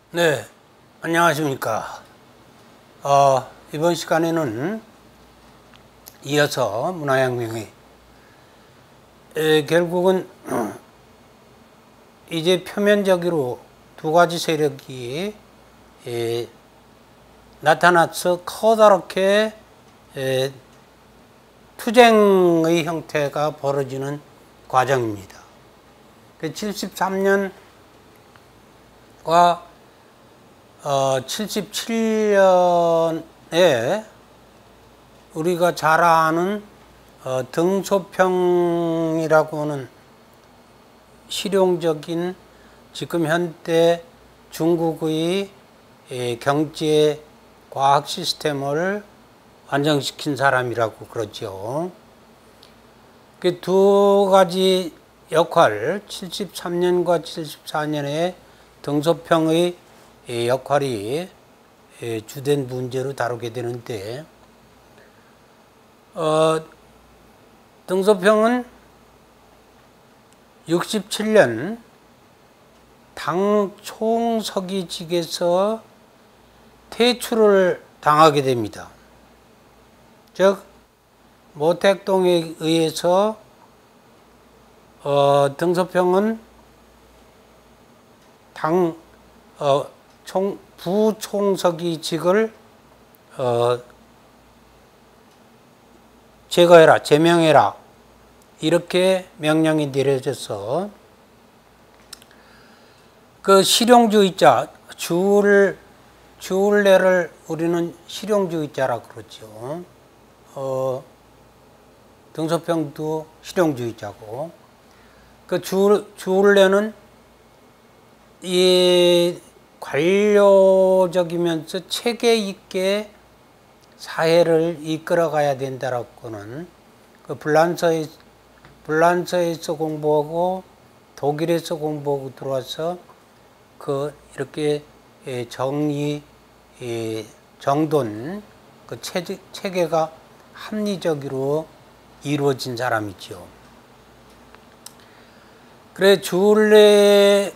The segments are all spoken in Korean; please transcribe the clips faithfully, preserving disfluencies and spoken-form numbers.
네, 안녕하십니까. 어, 이번 시간에는 이어서 문화혁명이 에, 결국은 이제 표면적으로 두 가지 세력이 에, 나타나서 커다랗게 에, 투쟁의 형태가 벌어지는 과정입니다. 칠십삼 년과 어, 칠십칠 년에 우리가 잘 아는 어, 등소평이라고 하는 실용적인 지금 현대 중국의 에, 경제 과학 시스템을 완성시킨 사람이라고 그러죠. 그 두 가지 역할, 칠십삼 년과 칠십사 년의 등소평의 역할이 주된 문제로 다루게 되는데, 어, 등소평은 육십칠 년 당 총서기직에서 퇴출을 당하게 됩니다. 즉 모택동에 의해서 어, 등소평은 당 어, 총, 부총서기직을 어, 제거해라, 제명해라, 이렇게 명령이 내려져서 그 실용주의자, 주울, 주울래를 우리는 실용주의자라고 그러죠. 어, 등소평도 실용주의자고, 그 주, 주울래는 이 관료적이면서 체계 있게 사회를 이끌어가야 된다라고는 그 불란서에, 불란서에서 공부하고 독일에서 공부하고 들어와서 그 이렇게 정의, 정돈, 그 체계, 체계가 합리적으로 이루어진 사람이죠. 그래, 주울래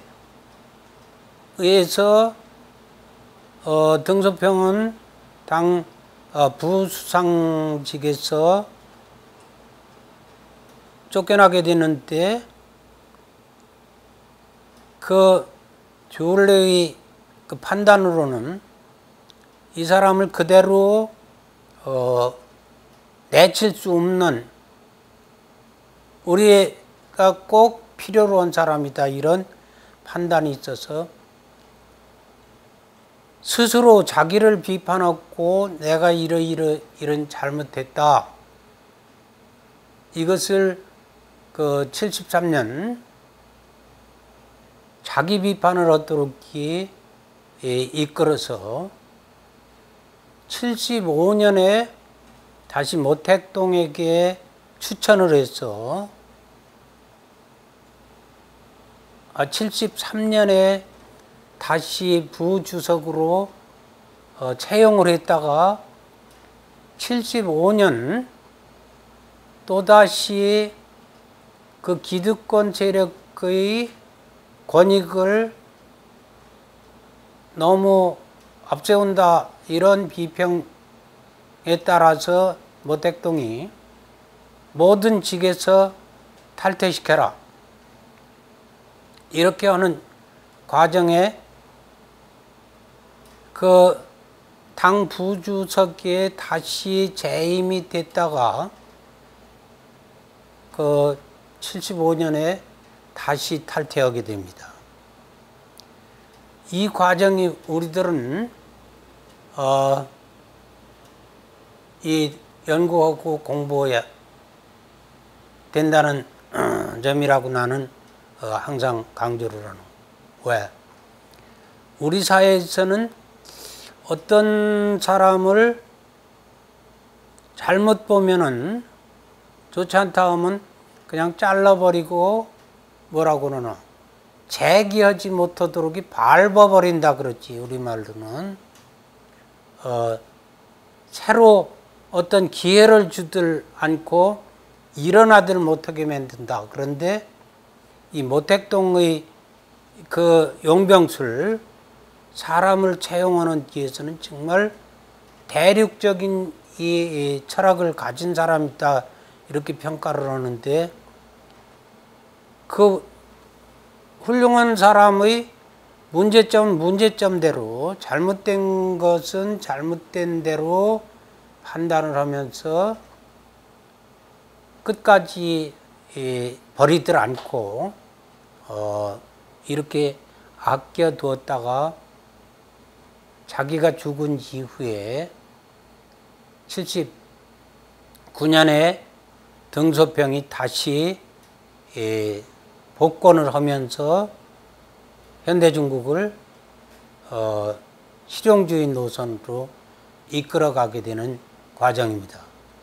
의해서 어, 등소평은 당 어, 부수상직에서 쫓겨나게 되는데, 그 주울래의 그 판단으로는 이 사람을 그대로 어, 내칠 수 없는, 우리가 꼭 필요로 한 사람이다, 이런 판단이 있어서 스스로 자기를 비판하고 내가 이러이러 이런 잘못했다, 이것을 그 칠십삼 년 자기 비판을 하도록 이끌어서 칠십오 년에 다시 모택동에게 추천을 해서 아, 칠십삼 년에 다시 부주석으로 어, 채용을 했다가 칠십오 년 또다시 그 기득권 세력의 권익을 너무 앞세운다, 이런 비평에 따라서 모택동이 모든 직에서 탈퇴시켜라, 이렇게 하는 과정에 그 당 부주석에 다시 재임이 됐다가 그 칠십오 년에 다시 탈퇴하게 됩니다. 이 과정이 우리들은 어, 이 연구하고 공부해야 된다는 점이라고 나는 어, 항상 강조를 하는. 왜? 우리 사회에서는 어떤 사람을 잘못 보면은, 좋지 않다 하면 그냥 잘라버리고 뭐라고 그러나 재기하지 못하도록 밟아버린다 그러지, 우리말로는. 어, 새로 어떤 기회를 주들 않고 일어나들 못하게 만든다. 그런데 이 모택동의 그 용병술, 사람을 채용하는 데에서는 정말 대륙적인 이 철학을 가진 사람이다 이렇게 평가를 하는데, 그 훌륭한 사람의 문제점 문제점대로, 잘못된 것은 잘못된 대로 판단을 하면서 끝까지 버리들 않고 어 이렇게 아껴두었다가 자기가 죽은 이후에 칠십구 년에 등소평이 다시 예, 복권을 하면서 현대중국을 어, 실용주의 노선으로 이끌어가게 되는 과정입니다.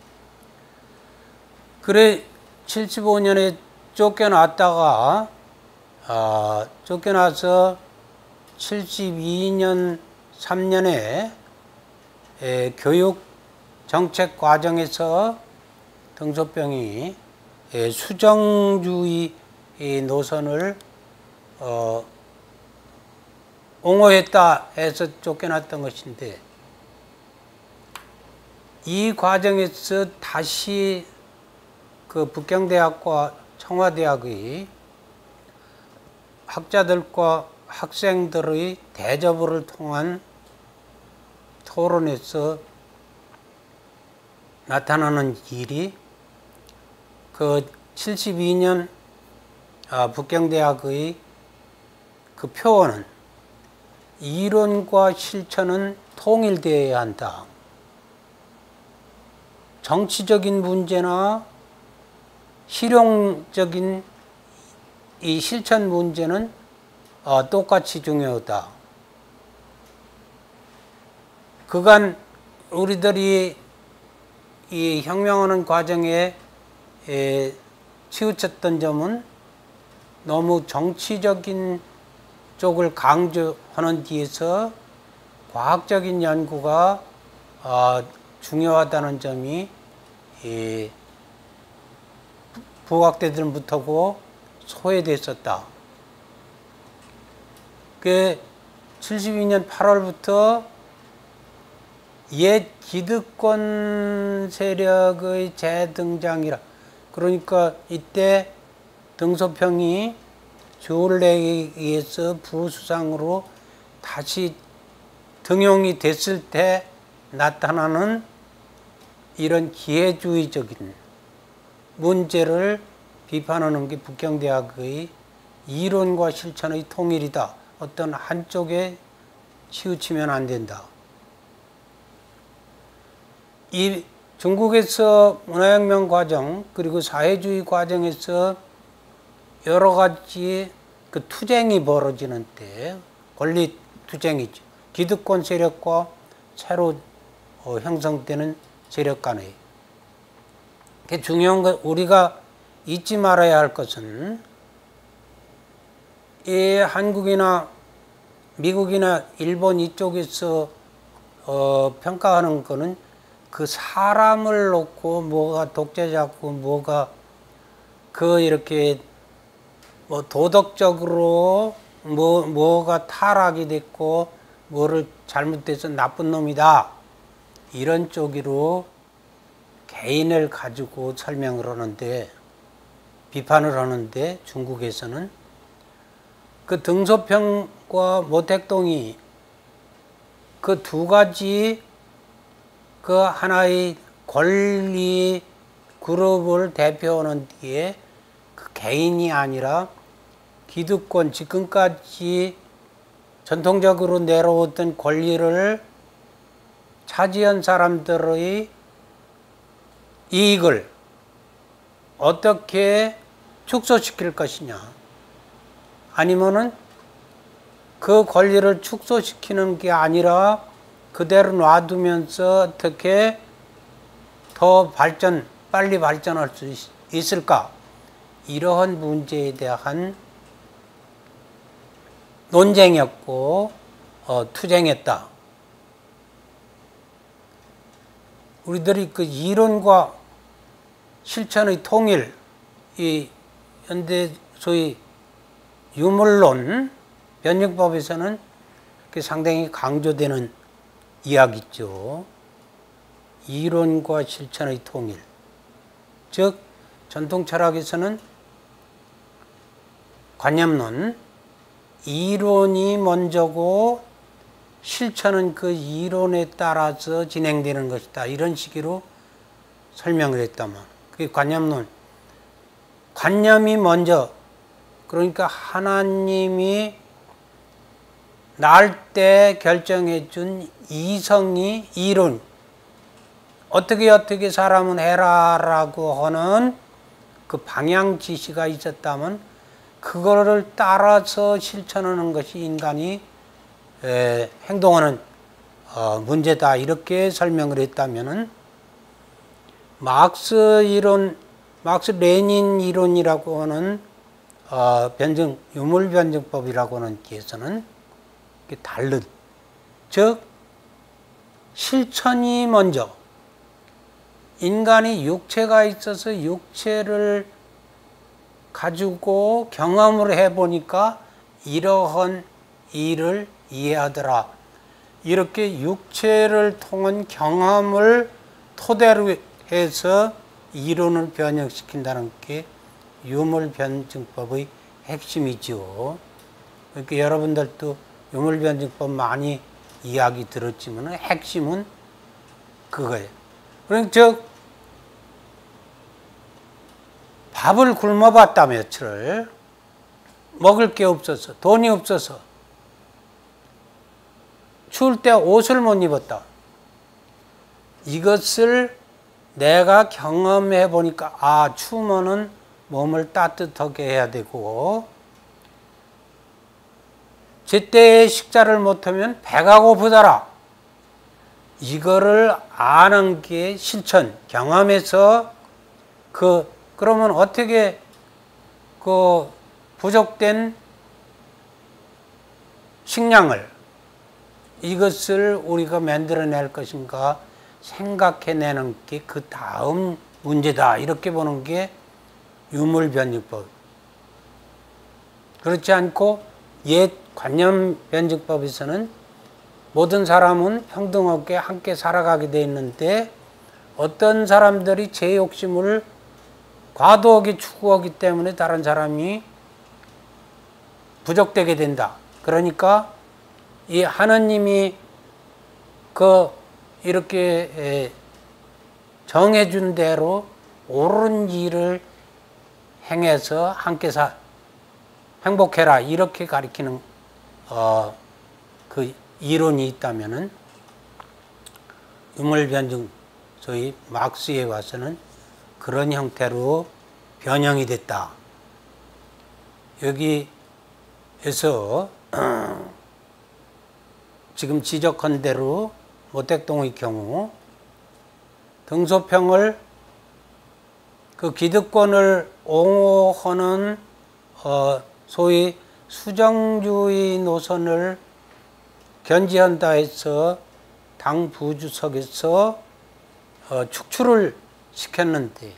그래 칠십오 년에 쫓겨났다가 어, 쫓겨나서 칠십이 년 삼 년에 에, 교육 정책 과정에서 등소평이 에, 수정주의 노선을 어, 옹호했다 해서 쫓겨났던 것인데, 이 과정에서 다시 그 북경대학과 청와대학의 학자들과 학생들의 대접을 통한 토론에서 나타나는 일이, 그 칠십이 년 북경대학의 그 표어는 이론과 실천은 통일되어야 한다. 정치적인 문제나 실용적인 이 실천 문제는 어, 똑같이 중요하다. 그간 우리들이 이 혁명하는 과정에 에, 치우쳤던 점은 너무 정치적인 쪽을 강조하는 뒤에서 과학적인 연구가 어, 중요하다는 점이 이 부학대들부터고 소외됐었다. 그 칠십이 년 팔월부터 옛 기득권 세력의 재등장이라, 그러니까 이때 등소평이 주울레에 의해서 부수상으로 다시 등용이 됐을 때 나타나는 이런 기회주의적인 문제를 비판하는 게 북경대학의 이론과 실천의 통일이다. 어떤 한쪽에 치우치면 안 된다. 이 중국에서 문화혁명 과정 그리고 사회주의 과정에서 여러 가지 그 투쟁이 벌어지는 때, 권리 투쟁이죠. 기득권 세력과 새로 어, 형성되는 세력 간의. 중요한 것, 우리가 잊지 말아야 할 것은, 이 한국이나 미국이나 일본 이쪽에서 어, 평가하는 거는 그 사람을 놓고 뭐가 독재자고 뭐가 그 이렇게 뭐 도덕적으로 뭐 뭐가 타락이 됐고 뭐를 잘못돼서 나쁜 놈이다, 이런 쪽으로 개인을 가지고 설명을 하는데, 비판을 하는데, 중국에서는 그 등소평과 모택동이 그 두 가지 그 하나의 권리 그룹을 대표하는 뒤에 그 개인이 아니라 기득권, 지금까지 전통적으로 내려오던 권리를 차지한 사람들의 이익을 어떻게 축소시킬 것이냐, 아니면은 그 권리를 축소시키는 게 아니라 그대로 놔두면서 어떻게 더 발전, 빨리 발전할 수 있을까, 이러한 문제에 대한 논쟁이었고 어, 투쟁했다. 우리들이 그 이론과 실천의 통일, 이 현대 소위 유물론 변증법에서는 그게 상당히 강조되는 이야기죠. 이론과 실천의 통일. 즉 전통 철학에서는 관념론, 이론이 먼저고 실천은 그 이론에 따라서 진행되는 것이다. 이런 식으로 설명을 했다만, 그게 관념론. 관념이 먼저, 그러니까 하나님이 날 때 결정해 준 이성이 이론, 어떻게 어떻게 사람은 해라라고 하는 그 방향 지시가 있었다면 그거를 따라서 실천하는 것이 인간이 에, 행동하는 어, 문제다. 이렇게 설명을 했다면은 막스 이론, 막스 레닌 이론이라고 하는 어, 변증, 유물 변증법이라고 하는 데에서는 다른, 즉 실천이 먼저, 인간이 육체가 있어서 육체를 가지고 경험을 해보니까 이러한 일을 이해하더라. 이렇게 육체를 통한 경험을 토대로 해서 이론을 변형시킨다는 게 유물 변증법의 핵심이죠. 그러니까 여러분들도 유물 변증법 많이 이야기 들었지만 핵심은 그거예요. 그러니까 즉 밥을 굶어봤다 며칠을, 먹을 게 없어서, 돈이 없어서, 추울 때 옷을 못 입었다. 이것을 내가 경험해 보니까 아, 추우면은 몸을 따뜻하게 해야 되고, 제때 식사를 못하면 배가 고프더라. 이거를 아는 게 실천, 경험에서 그, 그러면 어떻게 그 부족된 식량을, 이것을 우리가 만들어낼 것인가 생각해내는 게 그 다음 문제다. 이렇게 보는 게 유물변증법. 그렇지 않고 옛 관념변증법에서는 모든 사람은 평등하게 함께 살아가게 돼 있는데 어떤 사람들이 제 욕심을 과도하게 추구하기 때문에 다른 사람이 부족되게 된다. 그러니까 이 하느님이 그 이렇게 정해준 대로 옳은 일을 행해서 함께 사 행복해라. 이렇게 가리키는 어, 그 이론이 있다면은 유물변증, 소위 막스에 와서는 그런 형태로 변형이 됐다. 여기에서 지금 지적한 대로 모택동의 경우 등소평을 그 기득권을 옹호하는 어, 소위 수정주의 노선을 견지한다 해서 당 부주석에서 어, 축출을 시켰는데,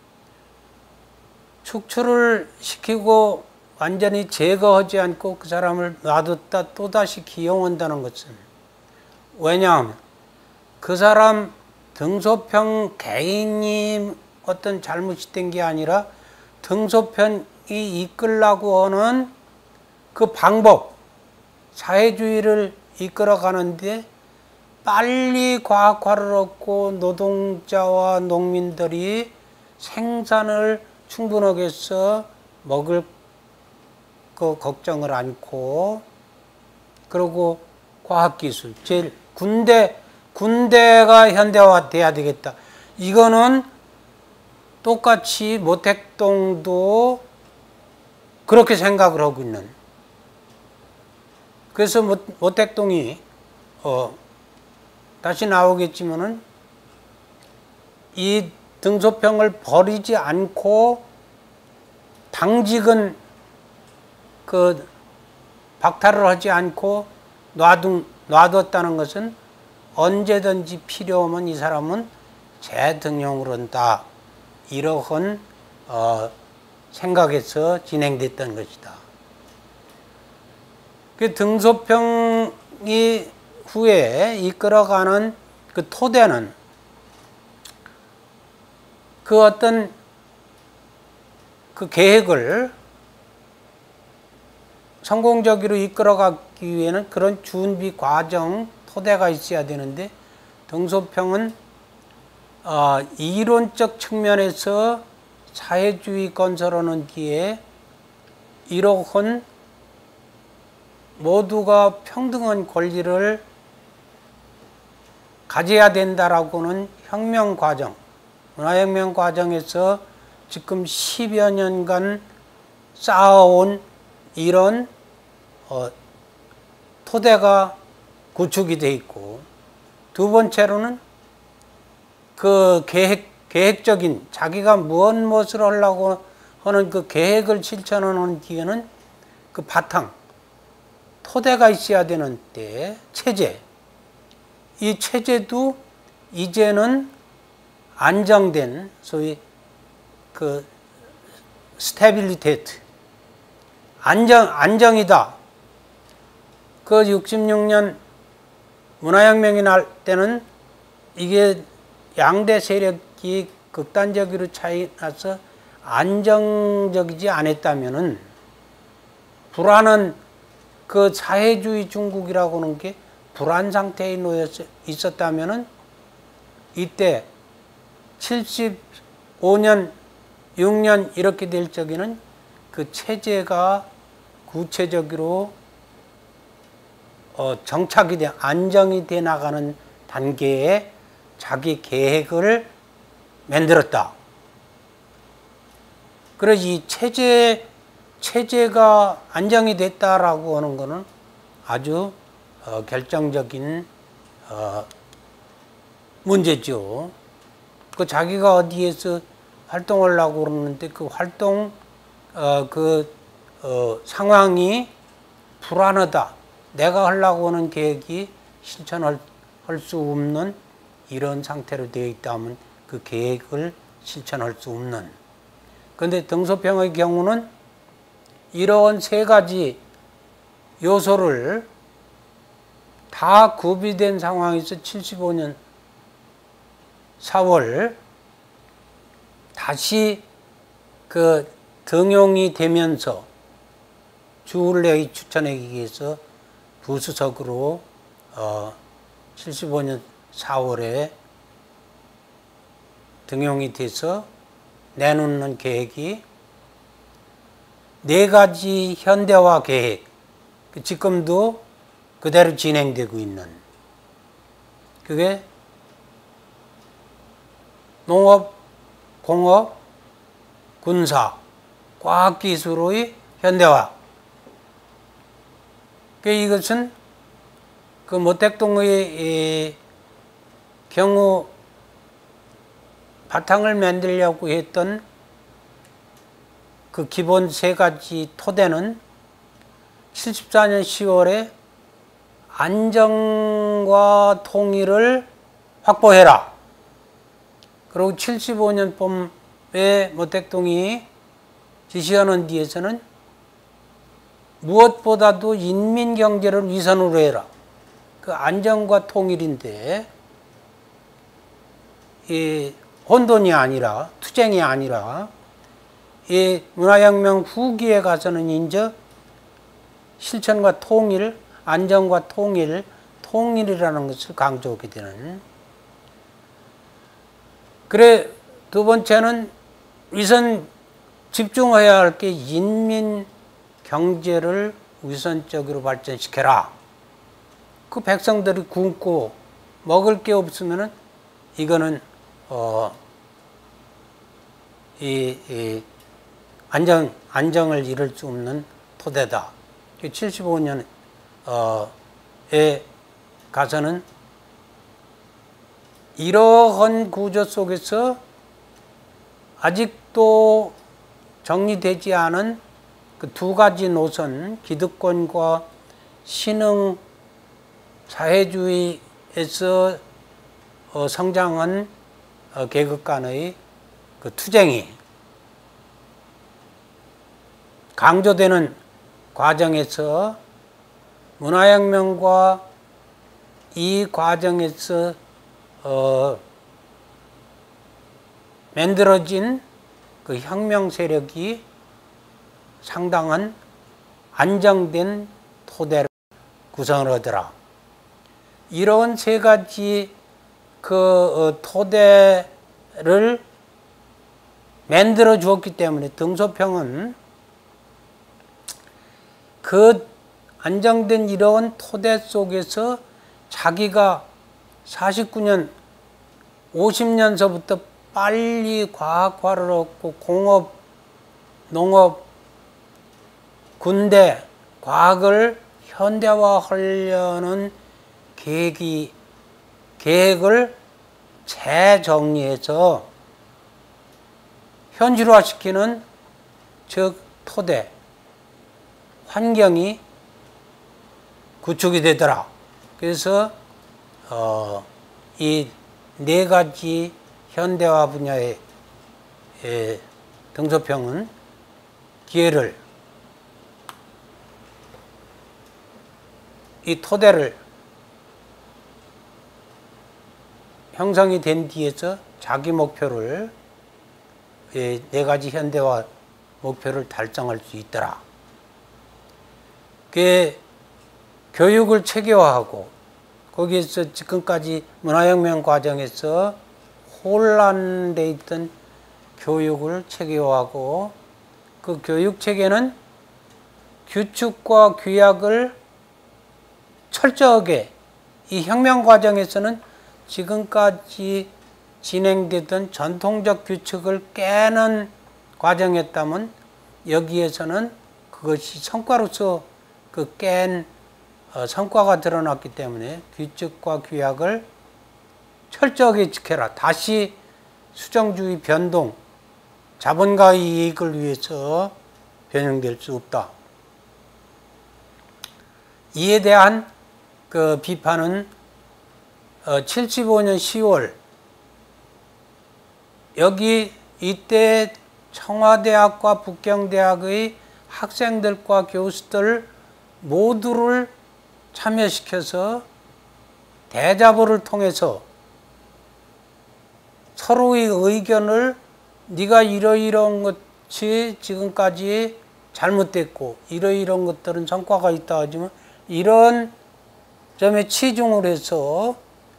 축출을 시키고 완전히 제거하지 않고 그 사람을 놔뒀다 또다시 기용한다는 것은, 왜냐하면 그 사람 등소평 개인이 어떤 잘못이 된 게 아니라 등소평이 이끌라고 하는 그 방법, 사회주의를 이끌어가는데 빨리 과학화를 얻고 노동자와 농민들이 생산을 충분하게 해서 먹을 그 걱정을 않고, 그리고 과학기술, 제일 군대, 군대가 현대화돼야 되겠다. 이거는 똑같이 모택동도 그렇게 생각을 하고 있는. 그래서 모택동이 어, 다시 나오겠지만은 이 등소평을 버리지 않고 당직은 그 박탈을 하지 않고 놔둔, 놔뒀다는 것은 언제든지 필요하면 이 사람은 재등용을 한다. 이러한 어, 생각에서 진행됐던 것이다. 그 등소평 혁명이 후에 이끌어가는 그 토대는 그 어떤 그 계획을 성공적으로 이끌어가기 위해는 그런 준비 과정, 토대가 있어야 되는데, 등소평은 어, 이론적 측면에서 사회주의 건설하는 뒤에 이러한 모두가 평등한 권리를 가져야 된다라고는 혁명 과정, 문화혁명 과정에서 지금 십여 년간 쌓아온 이런 어, 토대가 구축이 돼 있고, 두 번째로는 그 계획, 계획적인 자기가 무엇 무엇을 하려고 하는 그 계획을 실천하는 뒤에는 그 바탕, 토대가 있어야 되는데 체제, 이 체제도 이제는 안정된 소위 그 스테빌리테이트, 안정, 안정이다. 그 육십육 년 문화혁명이 날 때는 이게 양대 세력이 극단적으로 차이 나서 안정적이지 않았다면은, 불안한 그 사회주의 중국이라고 하는 게 불안 상태에 놓여 있었다면은, 이때 칠십오 년, 육 년 이렇게 될 적에는 그 체제가 구체적으로 어 정착이 돼, 안정이 돼 나가는 단계에 자기 계획을 만들었다. 그래서 이 체제, 체제가 안정이 됐다라고 하는 것은 아주 어, 결정적인 어, 문제죠. 그 자기가 어디에서 활동하려고 그러는데 그 활동 어, 그 어, 상황이 불안하다. 내가 하려고 하는 계획이 실천할 수 없는 이런 상태로 되어 있다면 그 계획을 실천할 수 없는. 그런데 등소평의 경우는 이러한 세 가지 요소를 다 구비된 상황에서 칠십오 년 사월 다시 그 등용이 되면서 주울레의 추천에 의해서 부수석으로 어 칠십오 년 사월에 등용이 돼서 내놓는 계획이 네 가지 현대화 계획, 지금도 그대로 진행되고 있는, 그게 농업, 공업, 군사, 과학기술의 현대화. 이것은 그 모택동의 경우 바탕을 만들려고 했던 그 기본 세 가지 토대는 칠십사 년 시월에 안정과 통일을 확보해라. 그리고 칠십오 년 봄에 모택동이 지시하는 뒤에서는 무엇보다도 인민경제를 위선으로 해라. 그 안정과 통일인데, 이 혼돈이 아니라, 투쟁이 아니라, 이 문화혁명 후기에 가서는 이제 실천과 통일, 안정과 통일, 통일이라는 것을 강조하게 되는. 그래, 두 번째는 우선 집중해야 할 게 인민 경제를 우선적으로 발전시켜라. 그 백성들이 굶고 먹을 게 없으면은 이거는 어, 이, 이 안정 안정을 이룰 수 없는 토대다. 칠십오 년에 가서는 이러한 구조 속에서 아직도 정리되지 않은 그 두 가지 노선, 기득권과 신흥 사회주의에서 어, 성장한 어, 계급 간의 그 투쟁이 강조되는 과정에서 문화혁명과 이 과정에서 어, 만들어진 그 혁명 세력이 상당한 안정된 토대를 구성을 하더라. 이런 세 가지 그 어, 토대를 만들어 주었기 때문에 등소평은 그 안정된 이러한 토대 속에서 자기가 사십구 년, 오십 년서부터 빨리 과학화를 얻고 공업, 농업, 군대, 과학을 현대화하려는 계획이, 계획을 재정리해서 현실화시키는 즉 토대, 환경이 구축이 되더라. 그래서 어, 이 네 가지 현대화 분야의 에, 등소평은 기회를, 이 토대를 형성이 된 뒤에서 자기 목표를, 에, 네 가지 현대화 목표를 달성할 수 있더라. 그 교육을 체계화하고 거기에서 지금까지 문화혁명 과정에서 혼란돼 있던 교육을 체계화하고 그 교육 체계는 규칙과 규약을 철저하게, 이 혁명 과정에서는 지금까지 진행되던 전통적 규칙을 깨는 과정이었다면 여기에서는 그것이 성과로서 그 깬 어, 성과가 드러났기 때문에 규칙과 규약을 철저하게 지켜라. 다시 수정주의 변동, 자본가의 이익을 위해서 변형될 수 없다. 이에 대한 그 비판은 어, 칠십오 년 시월 여기 이때 청와대학과 북경대학의 학생들과 교수들 모두를 참여시켜서 대자보를 통해서 서로의 의견을 네가 이러이러한 것이 지금까지 잘못됐고 이러이러한 것들은 성과가 있다 하지만 이런 점에 치중을 해서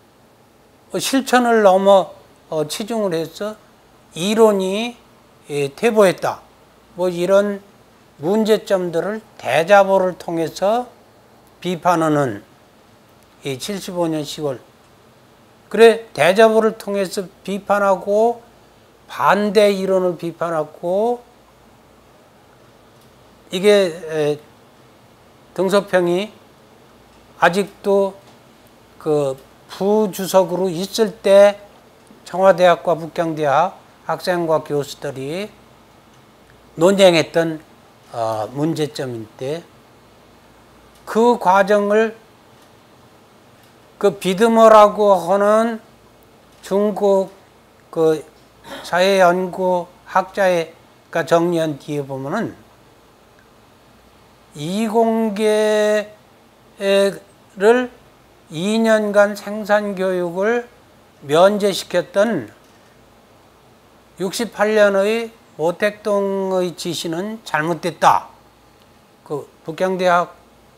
실천을 넘어 치중을 해서 이론이 퇴보했다. 뭐 이런 문제점들을 대자보를 통해서 비판하는 이 칠십오 년 시월. 그래, 대자보를 통해서 비판하고 반대 이론을 비판하고 이게 등소평이 아직도 그 부주석으로 있을 때 청와대학과 북경대학 학생과 교수들이 논쟁했던 어, 문제점인데 그 과정을 그 비드머라고 하는 중국 그 사회연구 학자가 정리한 뒤에 보면은 이공계를 이 년간 생산교육을 면제시켰던 육십팔 년의 모택동의 지시는 잘못됐다. 그 북경대학,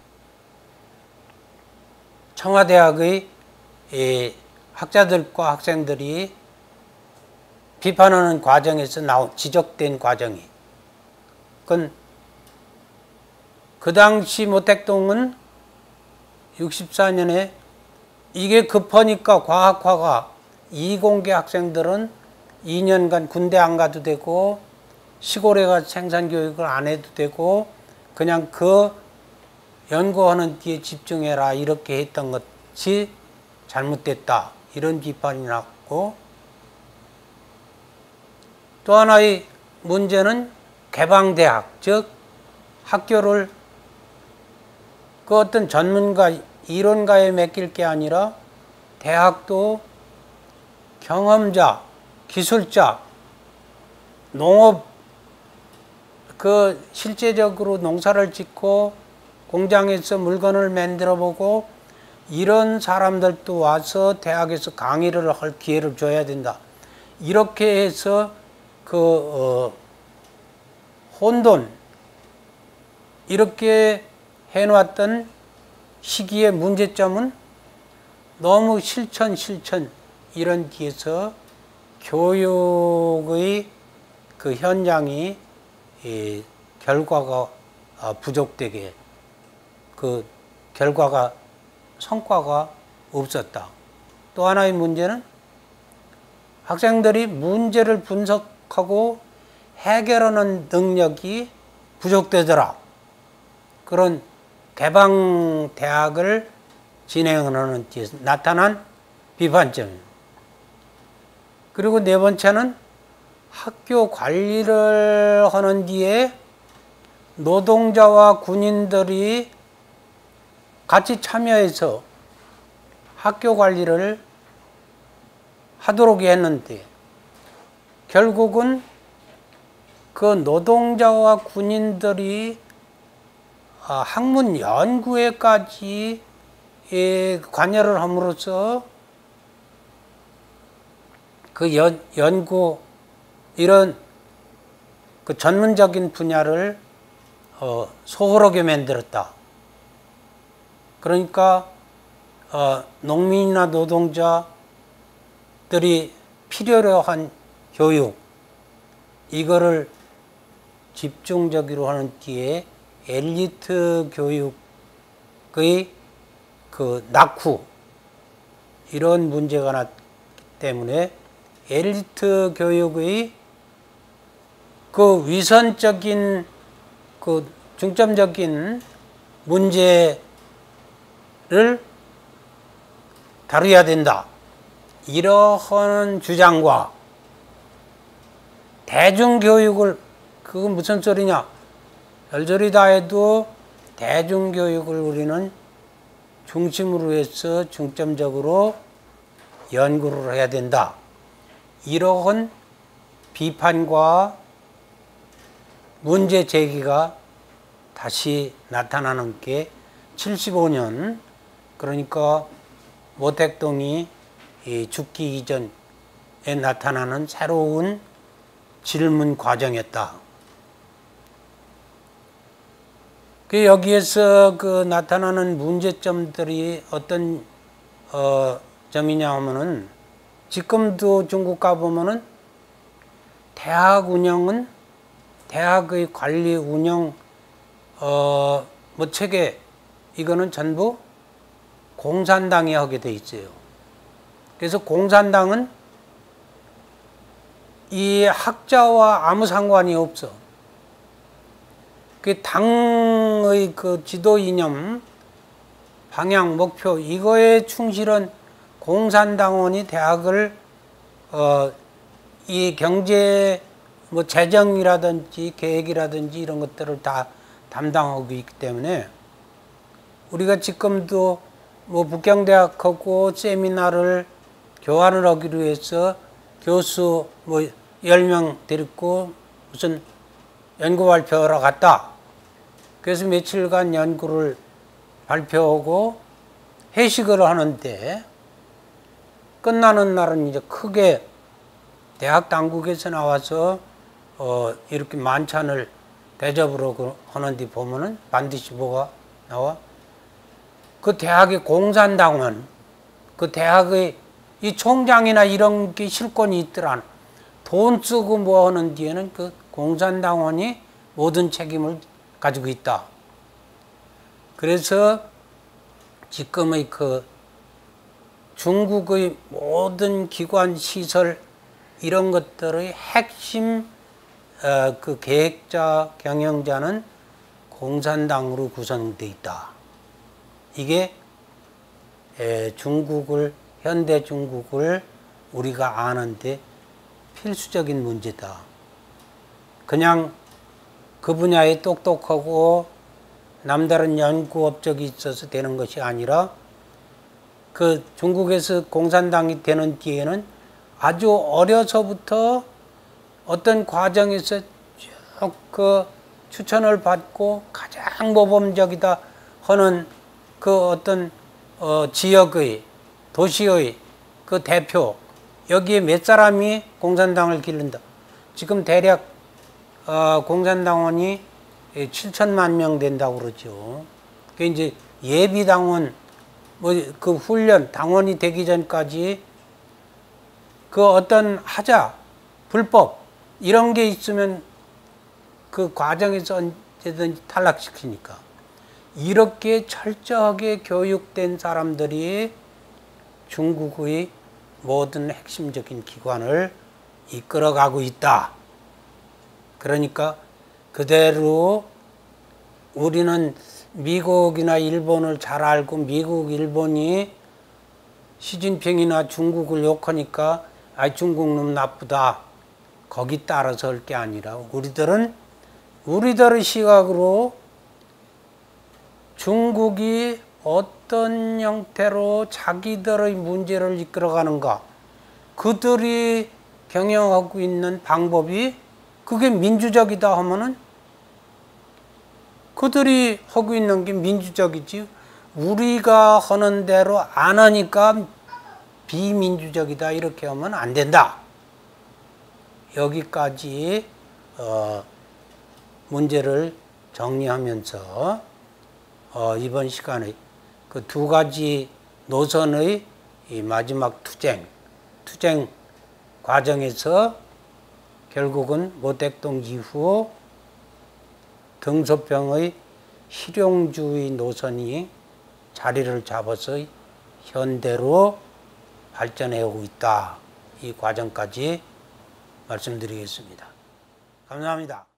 청와대학의 이 학자들과 학생들이 비판하는 과정에서 나온 지적된 과정이. 그건 그 당시 모택동은 육십사 년에 이게 급하니까 과학화가 이공계 학생들은 이 년간 군대 안 가도 되고 시골에 가서 생산교육을 안 해도 되고 그냥 그 연구하는 뒤에 집중해라 이렇게 했던 것이 잘못됐다. 이런 비판이 났고 또 하나의 문제는 개방대학, 즉 학교를 그 어떤 전문가, 이론가에 맡길 게 아니라 대학도 경험자, 기술자, 농업, 그 실제적으로 농사를 짓고 공장에서 물건을 만들어 보고 이런 사람들도 와서 대학에서 강의를 할 기회를 줘야 된다. 이렇게 해서 그 어, 혼돈 이렇게 해놨던 시기의 문제점은 너무 실천 실천 이런 뒤에서 교육의 그 현장이 이 결과가 부족되게 그 결과가 성과가 없었다. 또 하나의 문제는 학생들이 문제를 분석하고 해결하는 능력이 부족되더라. 그런 개방 대학을 진행하는 뒤에서 나타난 비판점입니다. 그리고 네 번째는 학교 관리를 하는 뒤에 노동자와 군인들이 같이 참여해서 학교 관리를 하도록 했는데 결국은 그 노동자와 군인들이 학문 연구에까지 관여를 함으로써 그 연, 연구 이런 그 전문적인 분야를 어, 소홀하게 만들었다. 그러니까 어, 농민이나 노동자들이 필요로 한 교육 이거를 집중적으로 하는 뒤에 엘리트 교육의 그 낙후 이런 문제가 났기 때문에 엘리트 교육의 그 위선적인 그 중점적인 문제를 다뤄야 된다. 이러한 주장과 대중교육을 그건 무슨 소리냐? 별소리 다 해도 대중교육을 우리는 중심으로 해서 중점적으로 연구를 해야 된다. 이러한 비판과 문제 제기가 다시 나타나는 게 칠십오 년 그러니까 모택동이 죽기 이전에 나타나는 새로운 질문 과정이었다. 그 여기에서 그 나타나는 문제점들이 어떤 어 점이냐 하면은 지금도 중국 가보면은 대학 운영은 대학의 관리 운영 어 뭐 체계 이거는 전부 공산당이 하게 돼 있어요. 그래서 공산당은 이 학자와 아무 상관이 없어. 그 당의 그 지도 이념, 방향, 목표 이거에 충실한 공산당원이 대학을 어, 이 경제 뭐 재정이라든지 계획이라든지 이런 것들을 다 담당하고 있기 때문에 우리가 지금도 뭐 북경대학하고 세미나를 교환을 하기로 해서 교수 뭐 열 명 데리고 무슨 연구 발표하러 갔다. 그래서 며칠간 연구를 발표하고 회식을 하는데 끝나는 날은 이제 크게 대학 당국에서 나와서 어 이렇게 만찬을 대접으로 하는데 보면은 반드시 뭐가 나와? 그 대학의 공산당원, 그 대학의 이 총장이나 이런 게 실권이 있더라. 돈 쓰고 뭐 하는 뒤에는 그 공산당원이 모든 책임을 가지고 있다. 그래서 지금의 그 중국의 모든 기관 시설 이런 것들의 핵심 어, 그 계획자 경영자는 공산당으로 구성되어 있다. 이게 에, 중국을 현대 중국을 우리가 아는데 필수적인 문제다. 그냥 그 분야에 똑똑하고 남다른 연구 업적이 있어서 되는 것이 아니라 그 중국에서 공산당이 되는 뒤에는 아주 어려서부터 어떤 과정에서 쭉 그 추천을 받고 가장 모범적이다 하는 그 어떤 어, 지역의 도시의 그 대표 여기에 몇 사람이 공산당을 기른다. 지금 대략 어, 공산당원이 칠천만 명 된다고 그러죠. 그 이제 예비 당원 뭐 그 훈련 당원이 되기 전까지 그 어떤 하자 불법 이런 게 있으면 그 과정에서 언제든지 탈락시키니까 이렇게 철저하게 교육된 사람들이 중국의 모든 핵심적인 기관을 이끌어가고 있다. 그러니까 그대로 우리는 미국이나 일본을 잘 알고 미국, 일본이 시진핑이나 중국을 욕하니까 아 중국 놈 나쁘다. 거기 따라서 할 게 아니라 우리들은 우리들의 시각으로 중국이 어떤 형태로 자기들의 문제를 이끌어가는가 그들이 경영하고 있는 방법이 그게 민주적이다 하면은 그들이 하고 있는 게 민주적이지 우리가 하는 대로 안 하니까 비민주적이다 이렇게 하면 안 된다. 여기까지 어 문제를 정리하면서 어 이번 시간에 그 두 가지 노선의 이 마지막 투쟁, 투쟁 과정에서 결국은 모택동 이후 등소평의 실용주의 노선이 자리를 잡아서 현대로 발전해 오고 있다. 이 과정까지 말씀드리겠습니다. 감사합니다.